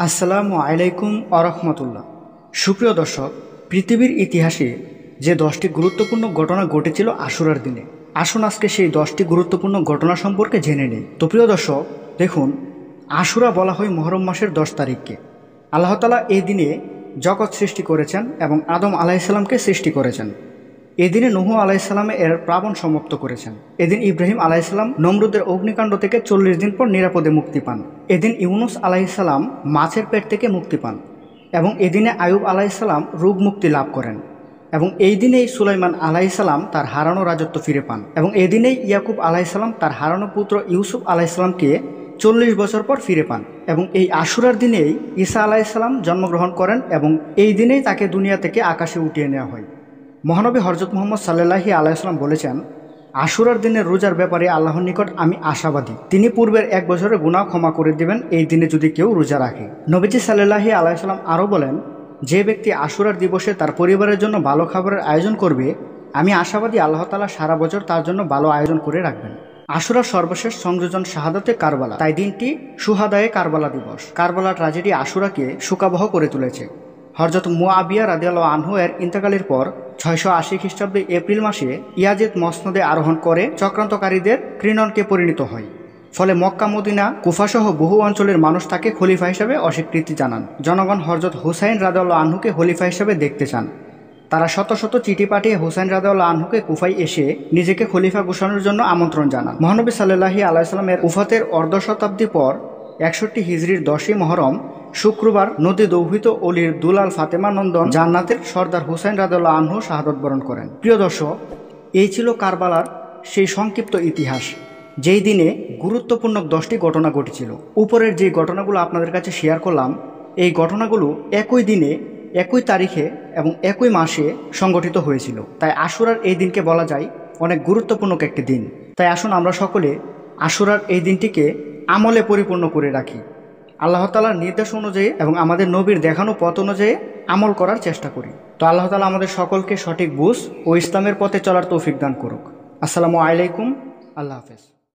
আসসালামু আলাইকুম আরহামতুল্লাহ। সুপ্রিয় দর্শক, পৃথিবীর ইতিহাসে যে 10টি গুরুত্বপূর্ণ ঘটনা ঘটেছিল আশুরার দিনে, আসুন আজকে সেই 10টি গুরুত্বপূর্ণ ঘটনা সম্পর্কে জেনে নেই। তো প্রিয় দর্শক, দেখুন, আশুরা বলা হয় মুহররম মাসের 10 তারিখকে। আল্লাহ তাআলা এই দিনে জগৎ সৃষ্টি করেছেন এবং আদম আলাইহিসসালামকে সৃষ্টি করেছেন। এদিনে নূহ আলাইহিসসালামে এর প্লাবন সমাপ্ত করেছেন। এদিন ইব্রাহিম আলাইহিসসালাম নমরুদের অগ্নিকাণ্ড থেকে 40 দিন পর নিরাপদে মুক্তি পান। এদিন ইউনুস আলাইহিসসালাম মাছের পেট থেকে মুক্তি পান এবং এদিনে আয়ুব আলাইহিসসালাম রোগ মুক্তি লাভ করেন এবং এই দিনেই সুলাইমান আলাইহিসসালাম তার হারানো রাজত্ব ফিরে পান এবং এদিনেই ইয়াকুব আলাইহিসসালাম তার হারানো পুত্র ইউসুফ আলাইহিসসালামকে 40 বছর পর ফিরে পান এবং এই আশুরার দিনেই ঈসা আলাইহিসসালাম জন্মগ্রহণ করেন এবং এই দিনেই তাকে দুনিয়া থেকে আকাশে উঠিয়ে নেওয়া হয়। মহানবী হযরত মুহাম্মদ সাল্লাল্লাহু আলাইহি ওয়াসাল্লাম বলেছেন, আশুরার দিনের রোজার ব্যাপারে আল্লাহর নিকট আমি আশাবাদী, তিনি পূর্বের 1 বছরের গুনাহ ক্ষমা করে দিবেন এই দিনে যদি কেউ রোজা রাখে। নবীজি সাল্লাল্লাহু আলাইহি ওয়াসাল্লাম আরও বলেন, যে ব্যক্তি আশুরার দিবসে তার পরিবারের জন্য ভালো খাবারের আয়োজন করবে, আমি আশাবাদী আল্লাহ তাআলা সারা বছর তার জন্য ভালো আয়োজন করে রাখবেন। আশুরার সর্বশেষ সংযোজন শাহাদাতে কারবালা, তাই দিনটি শুহাদায়ে কারবালা দিবস। কারবালার ট্র্যাজেডি আশুরাকে শোকাবহ করে তুলেছে। হযরত মুআবিয়া রাদিয়াল্লাহু আনহু এর ইন্তেকালের পর 680 খ্রিস্টাব্দে এপ্রিল মাসে ইয়াজিদ মসনদে আরোহণ করে চক্রান্তকারীদের ক্রীড়নকে পরিণত হয়। ফলে মক্কা, মদিনা, কুফাসহ বহু অঞ্চলের মানুষ তাকে খলিফা হিসেবে অস্বীকৃতি জানান। জনগণ হযরত হুসাইন রাদিয়াল্লাহু আনহুকে খলিফা হিসেবে দেখতে চান। তারা শত শত চিঠি পাঠিয়ে হুসাইন রাদিয়াল্লাহু আনহুকে কুফায় এসে নিজেকে খলিফা ঘোষণার জন্য আমন্ত্রণ জানান। মহানবী সাল্লাল্লাহু আলাইহি ওয়াসাল্লামের উফাতের অর্ধ শতাব্দী পর 61 হিজরির 10ই মুহররম শুক্রবার নদী দৌহিত অলির দুলাল ফাতেমা নন্দন জান্নাতের সর্দার হুসাইন রাদিয়াল্লাহু আনহু শাহাদত বরণ করেন। প্রিয় দর্শক, এই ছিল কারবালার সেই সংক্ষিপ্ত ইতিহাস, যেই দিনে গুরুত্বপূর্ণ 10টি ঘটনা ঘটেছিল। উপরের যে ঘটনাগুলো আপনাদের কাছে শেয়ার করলাম, এই ঘটনাগুলো একই দিনে, একই তারিখে এবং একই মাসে সংগঠিত হয়েছিল। তাই আশুরার এই দিনকে বলা যায় অনেক গুরুত্বপূর্ণ একটি দিন। তাই আসুন আমরা সকলে আশুরার এই দিনটিকে আমলে পরিপূর্ণ করে রাখি। আল্লাহ তাআলার নির্দেশ অনুযায়ী এবং আমাদের নবীর দেখানো পথ অনুযায়ী আমল করার চেষ্টা করি। তো আল্লাহ তাআলা আমাদের সকলকে সঠিক বুঝ ও ইসলামের পথে চলার তৌফিক দান করুক। আসসালামু আলাইকুম। আল্লাহ হাফেজ।